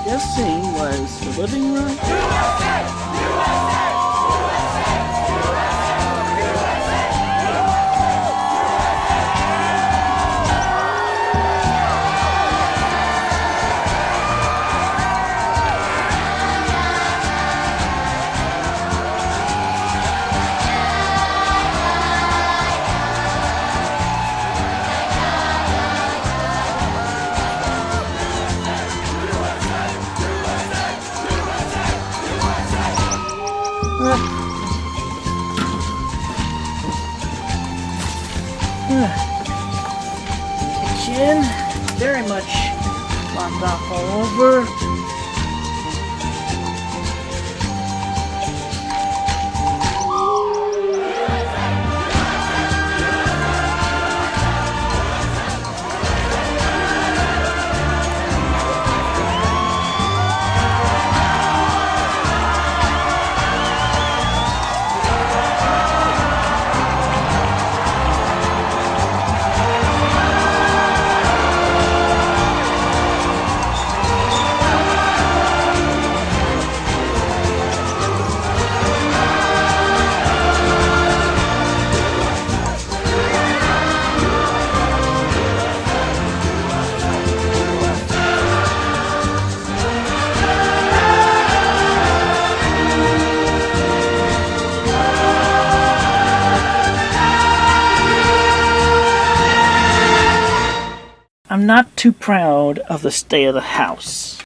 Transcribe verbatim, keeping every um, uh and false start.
guessing was the living room. U S A! U S A! Kitchen, very much locked off all over. I'm not too proud of the state of the house.